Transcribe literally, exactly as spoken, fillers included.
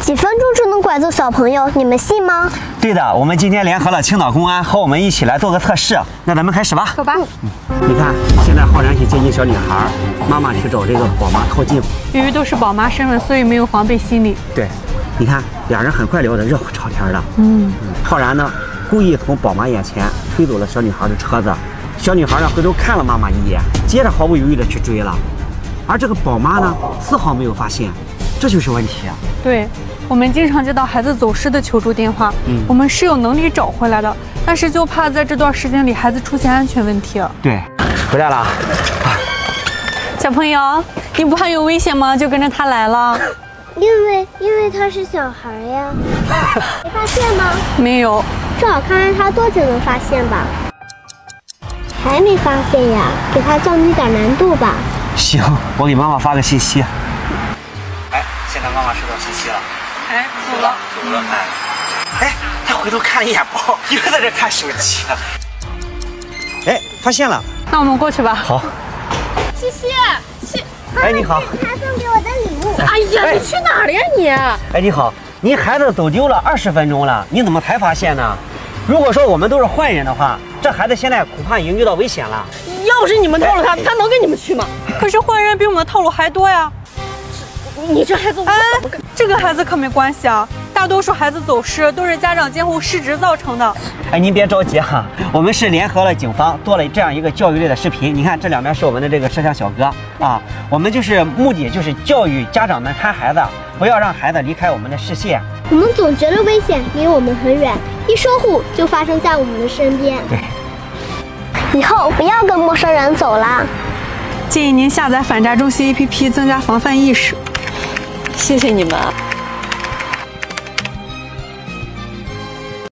几分钟就能拐走小朋友，你们信吗？ 对的，我们今天联合了青岛公安和我们一起来做个测试。那咱们开始吧。 走吧。 嗯，你看，现在浩然去接近小女孩，妈妈去找这个宝妈套近乎。 由于都是宝妈身份，所以没有防备心理。 对，你看，俩人很快聊得热火朝天的。 嗯， 浩然呢，故意从宝妈眼前推走了小女孩的车子。小女孩呢，回头看了妈妈一眼，接着毫不犹豫的去追了。而这个宝妈呢，丝毫没有发现，这就是问题啊。 对。 我们经常接到孩子走失的求助电话， 嗯， 我们是有能力找回来的，但是就怕在这段时间里孩子出现安全问题。 对，回来了。 小朋友，你不怕有危险吗？就跟着他来了。 因为因为他是小孩呀。没发现吗？ 没有。 正好看看他多久能发现吧。还没发现呀？给他降低点难度吧。 行，我给妈妈发个信息。哎，现在妈妈收到信息了。 哎，走了， 走了，哎，哎，他回头看了一眼包，又在这看手机。哎，发现了， 那我们过去吧。 好。 西西，西， 哎，你好。 他送给我的礼物。 哎呀，你去哪儿了呀你？ 哎，你好，您孩子走丢了二十分钟了，你怎么才发现呢？如果说我们都是坏人的话，这孩子现在恐怕已经遇到危险了。 要是你们套路他，他能跟你们去吗？ 可是坏人比我们的套路还多呀。 你这孩子，我怎么跟？ 这个孩子可没关系啊！大多数孩子走失都是家长监护失职造成的。 哎，您别着急哈，我们是联合了警方做了这样一个教育类的视频。你看这两边是我们的这个摄像小哥啊，我们就是目的就是教育家长们看孩子，不要让孩子离开我们的视线。 我们总觉得危险离我们很远，一疏忽就发生在我们的身边。 对， 以后不要跟陌生人走了。 建议您下载反诈中心 A P P， 增加防范意识。 谢谢你们啊。